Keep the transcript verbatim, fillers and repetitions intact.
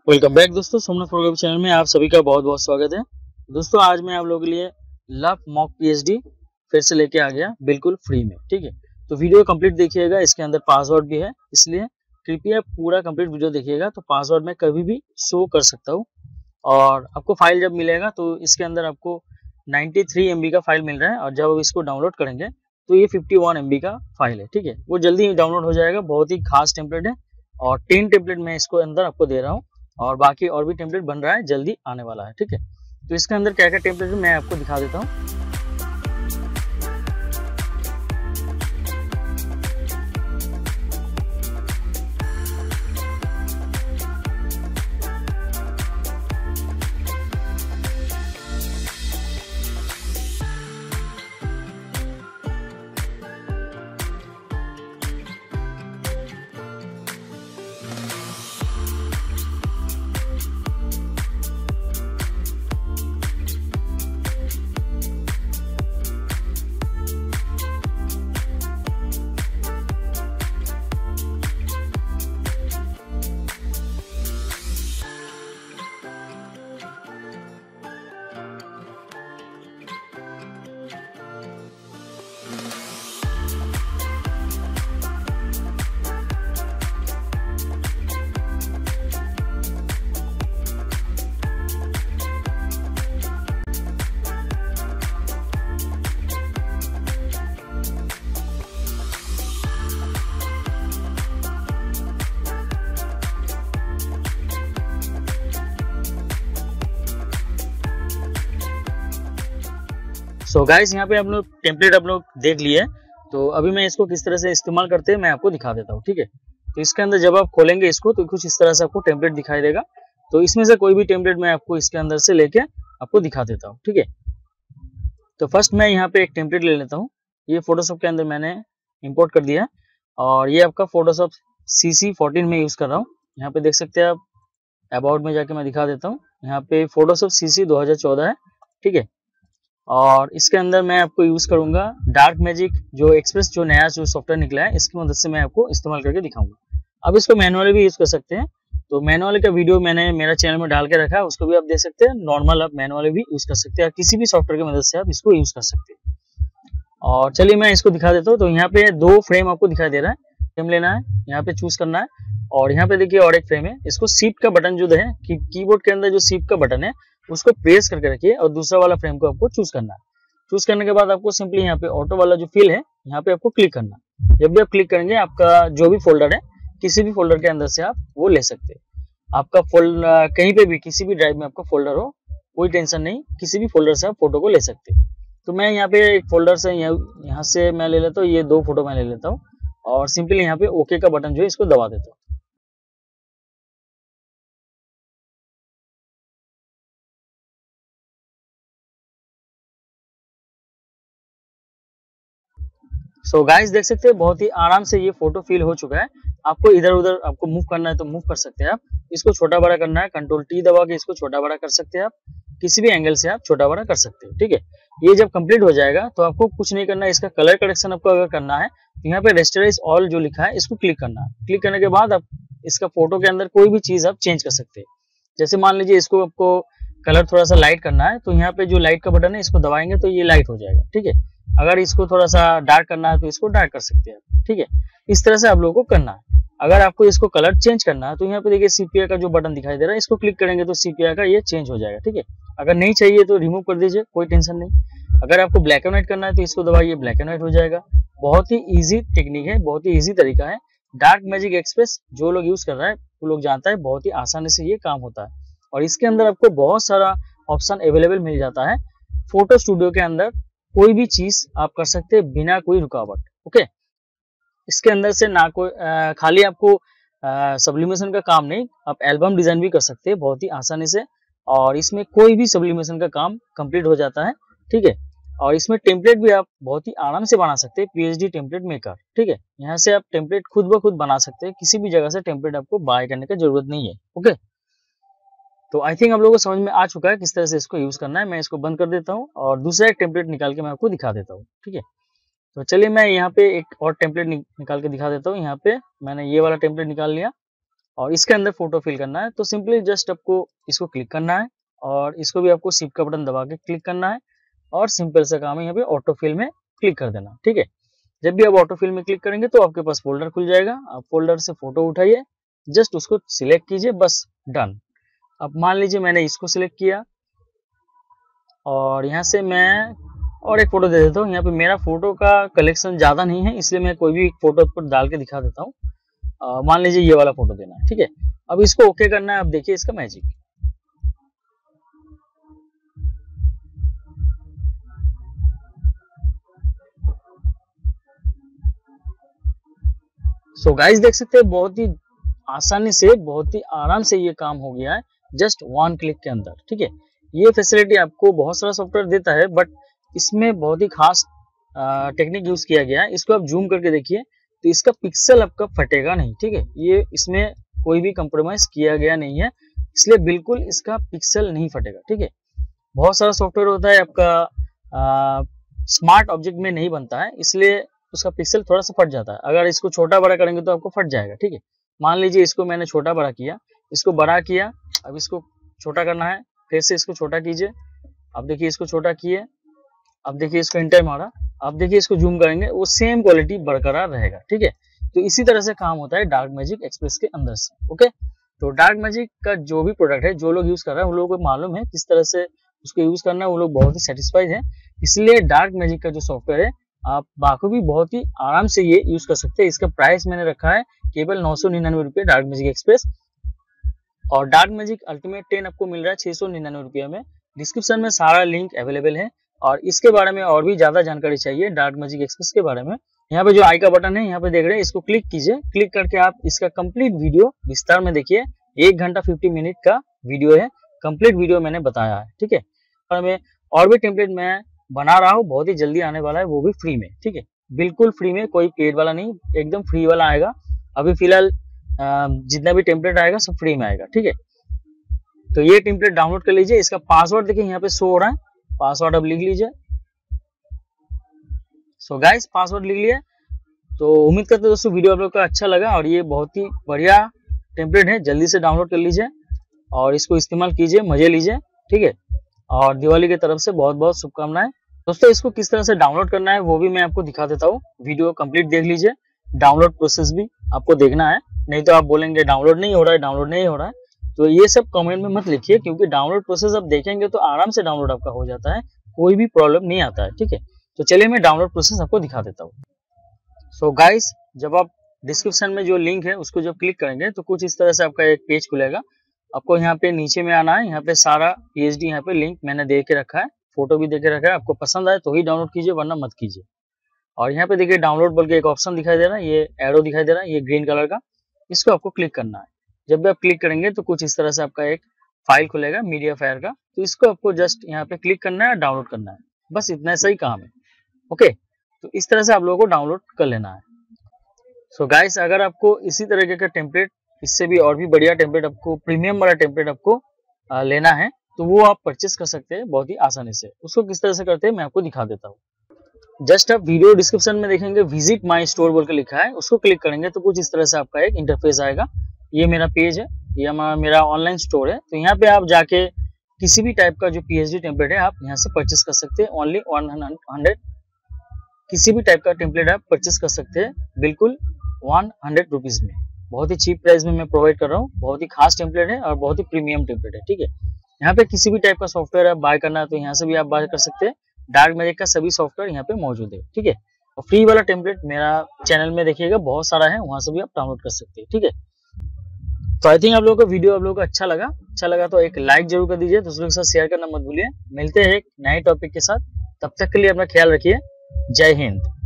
Welcome back दोस्तों, Somnath photography channel में आप सभी का बहुत बहुत स्वागत है। दोस्तों आज मैं आप लोगों के लिए लव मॉक पीएचडी फिर से लेके आ गया बिल्कुल फ्री में। ठीक है, तो वीडियो कंप्लीट देखिएगा, इसके अंदर पासवर्ड भी है, इसलिए कृपया पूरा कंप्लीट वीडियो देखिएगा। तो पासवर्ड मैं कभी भी शो कर सकता हूँ और आपको फाइल जब मिलेगा तो इसके अंदर आपको तिरानवे एम बी का फाइल मिल रहा है और जब आप इसको डाउनलोड करेंगे तो ये इक्यावन एम बी का फाइल है। ठीक है, वो जल्दी ही डाउनलोड हो जाएगा। बहुत ही खास टेम्पलेट है और टेन टेम्पलेट मैं इसको अंदर आपको दे रहा हूँ और बाकी और भी टेम्पलेट बन रहा है, जल्दी आने वाला है। ठीक है, तो इसके अंदर क्या क्या टेम्पलेट है मैं आपको दिखा देता हूँ। सो so गाइस, यहाँ पे आप लोग टेम्पलेट आप लोग देख लिए, तो अभी मैं इसको किस तरह से इस्तेमाल करते हैं मैं आपको दिखा देता हूँ। ठीक है, तो इसके अंदर जब आप खोलेंगे इसको तो कुछ इस तरह से आपको टेम्पलेट दिखाई देगा। तो इसमें से कोई भी टेम्पलेट मैं आपको इसके अंदर से लेके आपको दिखा देता हूँ। ठीक है, तो फर्स्ट मैं यहाँ पे एक टेम्पलेट ले लेता हूँ। ये फोटोशॉप के अंदर मैंने इंपोर्ट कर दिया और ये आपका फोटोशॉप सी सी फोर्टीन में यूज कर रहा हूँ। यहाँ पे देख सकते हैं आप, अबाउट में जाके मैं दिखा देता हूँ। यहाँ पे फोटोशॉप सी सी दो हज़ार चौदह है। ठीक है, और इसके अंदर मैं आपको यूज करूंगा डार्क मैजिक जो एक्सप्रेस जो नया जो सॉफ्टवेयर निकला है, इसकी मदद से मैं आपको इस्तेमाल करके दिखाऊंगा। अब इसको मैनुअली भी यूज कर सकते हैं, तो मैनुअली का वीडियो मैंने मेरा चैनल में डाल के रखा है, उसको भी आप देख सकते हैं। नॉर्मल आप मैनुअली भी यूज कर सकते हैं, किसी भी सॉफ्टवेयर की मदद से आप इसको यूज कर सकते हैं। और चलिए मैं इसको दिखा देता हूँ। तो यहाँ पे दो फ्रेम आपको दिखाई दे रहा है, फ्रेम लेना है, यहाँ पे चूज करना है और यहाँ पे देखिए और एक फ्रेम है। इसको शिफ्ट का बटन जो है की, कीबोर्ड के अंदर जो शिफ्ट का बटन है उसको प्रेस करके रखिए और दूसरा वाला फ्रेम को आपको चूज करना है। चूज करने के बाद आपको सिंपली यहाँ पे ऑटो वाला जो फिल है यहाँ पे आपको क्लिक करना है। जब भी आप क्लिक करेंगे आपका जो भी फोल्डर है किसी भी फोल्डर के अंदर से आप वो ले सकते हैं। आपका फोल्डर कहीं पे भी किसी भी ड्राइव में आपका फोल्डर हो, कोई टेंशन नहीं, किसी भी फोल्डर से आप फोटो को ले सकते हैं। तो मैं यहाँ पे एक फोल्डर से यहाँ यहाँ से मैं ले लेता हूँ, ये दो फोटो मैं ले लेता हूँ और सिंपली यहाँ पे ओके का बटन जो है इसको दबा देता हूँ। सो so गाइस देख सकते हैं बहुत ही आराम से ये फोटो फिल हो चुका है। आपको इधर उधर आपको मूव करना है तो मूव कर सकते हैं आप। इसको छोटा बड़ा करना है, कंट्रोल टी दबा के इसको छोटा बड़ा कर सकते हैं आप। किसी भी एंगल से आप छोटा बड़ा कर सकते हैं। ठीक है, ये जब कंप्लीट हो जाएगा तो आपको कुछ नहीं करना है। इसका कलर करेक्शन आपको अगर करना है तो यहाँ पे रेस्टराइज ऑल जो लिखा है इसको क्लिक करना है। क्लिक करने के बाद आप इसका फोटो के अंदर कोई भी चीज आप चेंज कर सकते हैं। जैसे मान लीजिए इसको आपको कलर थोड़ा सा लाइट करना है तो यहाँ पे जो लाइट का बटन है इसको दबाएंगे तो ये लाइट हो जाएगा। ठीक है, अगर इसको थोड़ा सा डार्क करना है तो इसको डार्क कर सकते हैं। ठीक है, इस तरह से आप लोगों को करना है। अगर आपको इसको कलर चेंज करना है तो यहाँ पे देखिए सीपीआई का जो बटन दिखाई दे रहा है इसको क्लिक करेंगे तो सीपीआई का ये चेंज हो जाएगा। ठीक है, अगर नहीं चाहिए तो रिमूव कर दीजिए, कोई टेंशन नहीं। अगर आपको ब्लैक एंड व्हाइट करना है तो इसको दबाइए, ब्लैक एंड व्हाइट हो जाएगा। बहुत ही ईजी टेक्निक है, बहुत ही ईजी तरीका है। डार्क मैजिक एक्सप्रेस जो लोग यूज कर रहा है वो लोग जानता है बहुत ही आसानी से ये काम होता है और इसके अंदर आपको बहुत सारा ऑप्शन अवेलेबल मिल जाता है। फोटो स्टूडियो के अंदर कोई भी चीज आप कर सकते हैं बिना कोई रुकावट। ओके, इसके अंदर से ना कोई खाली आपको सब्लिमेशन का काम नहीं, आप एल्बम डिजाइन भी कर सकते हैं बहुत ही आसानी से और इसमें कोई भी सब्लिमेशन का काम कंप्लीट हो जाता है। ठीक है, और इसमें टेम्पलेट भी आप बहुत ही आराम से बना सकते हैं, पीएचडी टेम्पलेट मेकर। ठीक है, यहाँ से आप टेम्पलेट खुद ब खुद बना सकते हैं, किसी भी जगह से टेम्पलेट आपको बाय करने की जरूरत नहीं है। ओके, तो आई थिंक आप लोगों को समझ में आ चुका है किस तरह से इसको यूज करना है। मैं इसको बंद कर देता हूँ और दूसरा एक टेम्पलेट निकाल के मैं आपको दिखा देता हूँ। ठीक है, तो चलिए मैं यहाँ पे एक और टेम्पलेट निकाल के दिखा देता हूँ। यहाँ पे मैंने ये वाला टेम्पलेट निकाल लिया और इसके अंदर फोटो फिल करना है। तो सिंपली जस्ट आपको इसको क्लिक करना है और इसको भी आपको शिफ्ट का बटन दबा के क्लिक करना है और सिंपल सा काम है, यहाँ पे ऑटो फिल में क्लिक कर देना। ठीक है, जब भी आप ऑटो फिल में क्लिक करेंगे तो आपके पास फोल्डर खुल जाएगा। आप फोल्डर से फोटो उठाइए, जस्ट उसको सिलेक्ट कीजिए, बस डन। अब मान लीजिए मैंने इसको सिलेक्ट किया और यहाँ से मैं और एक फोटो दे देता हूँ। यहाँ पे मेरा फोटो का कलेक्शन ज्यादा नहीं है, इसलिए मैं कोई भी फोटो पर डाल के दिखा देता हूँ। मान लीजिए ये वाला फोटो देना है। ठीक है, अब इसको ओके करना है। अब देखिए इसका मैजिक। सो so गाइस देख सकते हैं बहुत ही आसानी से, बहुत ही आराम से ये काम हो गया है जस्ट वन क्लिक के अंदर। ठीक है, ये फैसिलिटी आपको बहुत सारा सॉफ्टवेयर देता है, बट इसमें बहुत ही खास टेक्निक यूज किया गया है। इसको आप जूम करके देखिए तो इसका पिक्सल आपका फटेगा नहीं। ठीक है, ये इसमें कोई भी कंप्रोमाइज किया गया नहीं है, इसलिए बिल्कुल इसका पिक्सल नहीं फटेगा। ठीक है, बहुत सारा सॉफ्टवेयर होता है आपका स्मार्ट ऑब्जेक्ट में नहीं बनता है, इसलिए उसका पिक्सल थोड़ा सा फट जाता है। अगर इसको छोटा बड़ा करेंगे तो आपको फट जाएगा। ठीक है, मान लीजिए इसको मैंने छोटा बड़ा किया, इसको बड़ा किया, अब इसको छोटा करना है, फिर से इसको छोटा कीजिए। अब देखिए इसको छोटा किए, अब देखिए इसको इंटर मारा, अब देखिए इसको जूम करेंगे, वो सेम क्वालिटी बरकरार रहेगा। ठीक है, तो इसी तरह से काम होता है डार्क मैजिक एक्सप्रेस के अंदर से। ओके, तो डार्क मैजिक का जो भी प्रोडक्ट है, जो लोग यूज कर रहे हैं उन लोगों को मालूम है किस तरह से उसको यूज करना है, वो लोग बहुत ही सेटिस्फाइड है। इसलिए डार्क मैजिक का जो सॉफ्टवेयर है आप बाखूबी बहुत ही आराम से ये यूज कर सकते हैं। इसका प्राइस मैंने रखा है केवल नौ सौ निन्यानवे रुपये डार्क मैजिक एक्सप्रेस, और डार्क मैजिक अल्टीमेट टेन आपको मिल रहा है छह सौ निन्यानवे रुपये में। डिस्क्रिप्शन में सारा लिंक अवेलेबल है, और इसके बारे में और भी ज्यादा जानकारी चाहिए डार्क मैजिक एक्सप्रेस के बारे में, यहाँ पे जो आई का बटन है यहाँ पे देख रहे हैं, इसको क्लिक कीजिए। क्लिक करके आप इसका कंप्लीट वीडियो विस्तार में देखिए। एक घंटा फिफ्टी मिनट का वीडियो है, कंप्लीट वीडियो मैंने बताया है। ठीक है, और मैं और भी टेम्पलेट मैं बना रहा हूँ, बहुत ही जल्दी आने वाला है, वो भी फ्री में। ठीक है, बिल्कुल फ्री में, कोई पेड वाला नहीं, एकदम फ्री वाला आएगा। अभी फिलहाल जितना भी टेम्पलेट आएगा सब फ्री में आएगा। ठीक है, तो ये टेम्पलेट डाउनलोड कर लीजिए। इसका पासवर्ड देखिए यहाँ पे शो हो रहा है, पासवर्ड अब लिख लीजिए। सो गाइस पासवर्ड लिख लिए। तो उम्मीद करते हैं दोस्तों वीडियो आप लोग का अच्छा लगा, और ये बहुत ही बढ़िया टेम्पलेट है, जल्दी से डाउनलोड कर लीजिए और इसको इस्तेमाल कीजिए, मजे लीजिए। ठीक है, और दिवाली की तरफ से बहुत बहुत शुभकामनाएं। दोस्तों इसको किस तरह से डाउनलोड करना है वो भी मैं आपको दिखा देता हूँ, वीडियो कंप्लीट देख लीजिए। डाउनलोड प्रोसेस भी आपको देखना है, नहीं तो आप बोलेंगे डाउनलोड नहीं हो रहा है, डाउनलोड नहीं हो रहा है। तो ये सब कमेंट में मत लिखिए, क्योंकि डाउनलोड प्रोसेस आप देखेंगे तो आराम से डाउनलोड आपका हो जाता है, कोई भी प्रॉब्लम नहीं आता है। ठीक है, तो चलिए मैं डाउनलोड प्रोसेस आपको दिखा देता हूँ। सो गाइस जब आप डिस्क्रिप्शन में जो लिंक है उसको जब क्लिक करेंगे तो कुछ इस तरह से आपका एक पेज खुलेगा। आपको यहाँ पे नीचे में आना है, यहाँ पे सारा पीएचडी यहाँ पे लिंक मैंने दे के रखा है, फोटो भी दे के रखा है। आपको पसंद आए तो ही डाउनलोड कीजिए, वरना मत कीजिए। और यहाँ पे देखिए डाउनलोड बोल के एक ऑप्शन दिखाई दे रहा है, ये एरो दिखाई दे रहा है, ये ग्रीन कलर का, इसको आपको क्लिक करना है। जब भी आप क्लिक करेंगे तो कुछ इस तरह से आपका एक फाइल खुलेगा मीडिया फायर का, तो इसको आपको जस्ट यहाँ पे क्लिक करना है, डाउनलोड करना है, बस इतना सा ही काम है। ओके, तो इस तरह से आप लोगों को डाउनलोड कर लेना है। सो so गाइस अगर आपको इसी तरीके का टेम्पलेट, इससे भी और भी बढ़िया टेम्पलेट आपको, प्रीमियम वाला टेम्पलेट आपको आ, लेना है, तो वो आप परचेस कर सकते हैं बहुत ही आसानी से। उसको किस तरह से करते हैं मैं आपको दिखा देता हूँ। जस्ट आप वीडियो डिस्क्रिप्शन में देखेंगे विजिट माई स्टोर बोल के लिखा है, उसको क्लिक करेंगे तो कुछ इस तरह से आपका एक इंटरफेस आएगा। ये मेरा पेज है, ये मेरा ऑनलाइन स्टोर है। तो यहाँ पे आप जाके किसी भी टाइप का जो पीएचडी टेम्पलेट है आप यहाँ से परचेस कर सकते हैं। ओनली वन हंड्रेड किसी भी टाइप का टेम्पलेट आप परचेस कर सकते हैं, बिल्कुल वन हंड्रेड रुपीज में। बहुत ही चीप प्राइस में मैं प्रोवाइड कर रहा हूँ, बहुत ही खास टेम्पलेट है और बहुत ही प्रीमियम टेम्पलेट है। ठीक है, यहाँ पे किसी भी टाइप का सॉफ्टवेयर आप बाय करना है तो यहाँ से भी आप बाय कर सकते हैं। डार्क मैजिक का सभी सॉफ्टवेयर यहाँ पे मौजूद है। ठीक है, और फ्री वाला टेम्पलेट मेरा चैनल में देखिएगा बहुत सारा है, वहां से भी आप डाउनलोड कर सकते हैं। ठीक है, तो आई थिंक आप लोगों को वीडियो आप लोगों को अच्छा लगा। अच्छा लगा तो एक लाइक जरूर कर दीजिए, दूसरों के साथ शेयर करना मत भूलिए। मिलते हैं एक नए टॉपिक के साथ, तब तक के लिए अपना ख्याल रखिए। जय हिंद।